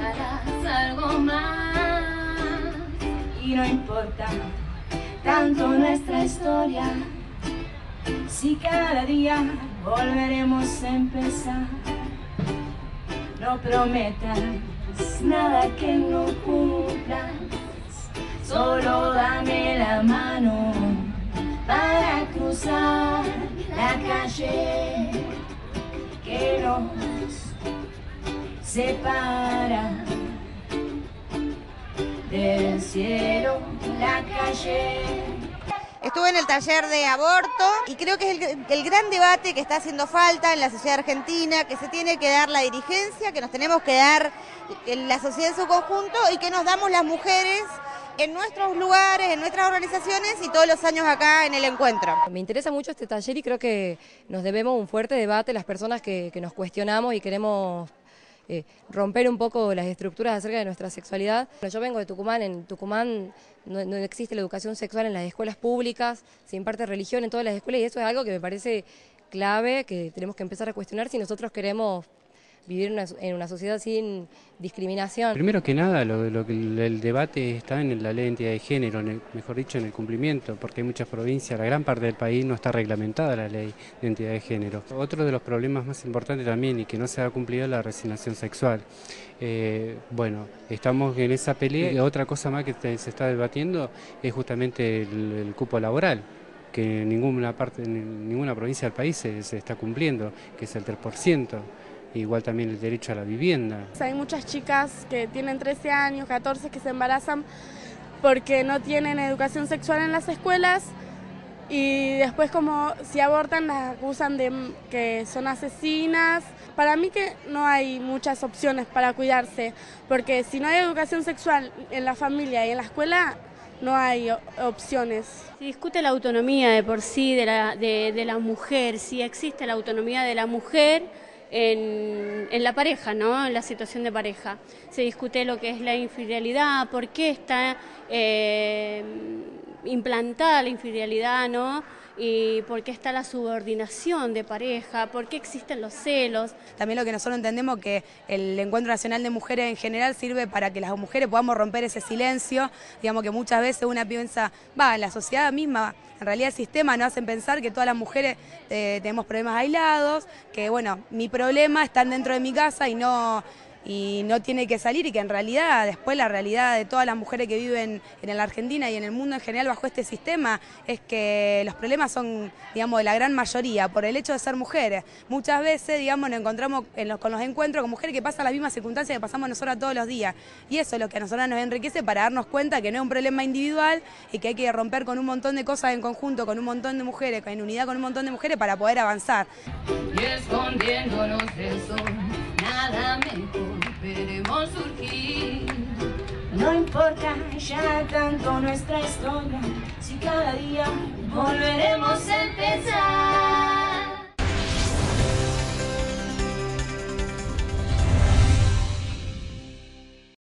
harás algo más. Y no importa tanto nuestra historia, si cada día volveremos a empezar. No prometas nada que no cumplas, solo dame la mano para cruzar la calle que nos separa del cielo, la calle. Estuve en el taller de aborto y creo que es el gran debate que está haciendo falta en la sociedad argentina, que se tiene que dar la dirigencia, que nos tenemos que dar en la sociedad en su conjunto y que nos damos las mujeres en nuestros lugares, en nuestras organizaciones y todos los años acá en el encuentro. Me interesa mucho este taller y creo que nos debemos un fuerte debate las personas que nos cuestionamos y queremos romper un poco las estructuras acerca de nuestra sexualidad. Yo vengo de Tucumán, en Tucumán no existe la educación sexual en las escuelas públicas, se imparte religión en todas las escuelas y eso es algo que me parece clave, que tenemos que empezar a cuestionar si nosotros queremos vivir en una sociedad sin discriminación. Primero que nada, el debate está en la ley de identidad de género, mejor dicho, en el cumplimiento, porque hay muchas provincias, la gran parte del país no está reglamentada la ley de identidad de género. Otro de los problemas más importantes también y que no se ha cumplido es la resignación sexual. Bueno, estamos en esa pelea y otra cosa más que se está debatiendo es justamente el cupo laboral, que en ninguna provincia del país se está cumpliendo, que es el 3%. Igual también el derecho a la vivienda. Hay muchas chicas que tienen 13 años, 14, que se embarazan porque no tienen educación sexual en las escuelas y después como si abortan las acusan de que son asesinas. Para mí que no hay muchas opciones para cuidarse, porque si no hay educación sexual en la familia y en la escuela, no hay opciones. Se discute la autonomía de por sí de la mujer, si existe la autonomía de la mujer en la pareja, ¿no? En la situación de pareja. Se discute lo que es la infidelidad, por qué está implantada la infidelidad, ¿no? Y por qué está la subordinación de pareja, por qué existen los celos. También lo que nosotros entendemos que el Encuentro Nacional de Mujeres en general sirve para que las mujeres podamos romper ese silencio, digamos que muchas veces una piensa, la sociedad misma, en realidad el sistema nos hacen pensar que todas las mujeres tenemos problemas aislados, que bueno, mi problema está dentro de mi casa y no tiene que salir, y que en realidad después la realidad de todas las mujeres que viven en la Argentina y en el mundo en general bajo este sistema es que los problemas son, digamos, de la gran mayoría por el hecho de ser mujeres. Muchas veces, digamos, nos encontramos con los encuentros con mujeres que pasan las mismas circunstancias que pasamos nosotras todos los días, y eso es lo que a nosotras nos enriquece para darnos cuenta que no es un problema individual y que hay que romper con un montón de cosas en conjunto, con un montón de mujeres, en unidad con un montón de mujeres para poder avanzar. Y escondiéndonos del sol, nada mejor veremos surgir. No importa ya tanto nuestra historia, si cada día volveremos a